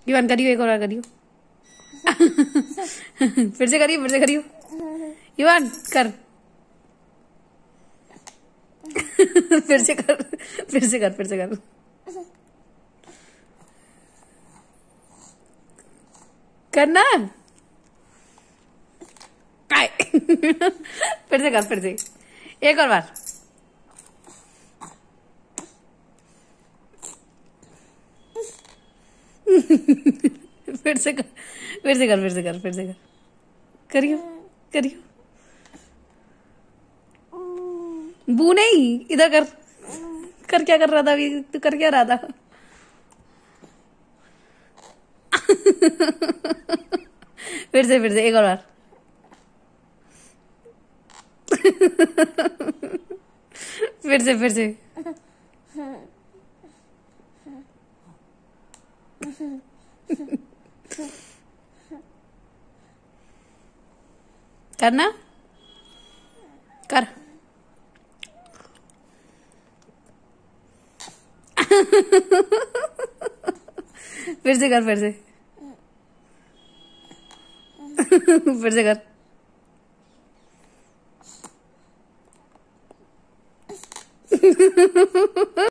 Ivan करियो, एक और बार करियो। फिर से करियो, फिर से करियो। इवान कर। फिर से कर, फिर से कर, फिर से कर। करना। फिर से कर, फिर से एक और बार। फिर से कर, फिर से कर, फिर से कर, फिर से कर। करियो, करियो। बू नहीं, इधर कर। कर क्या कर रहा था अभी? तू कर क्या रहा था? फिर से एक और बार। फिर से करना। कर। फिर से कर, फिर से। फिर से कर।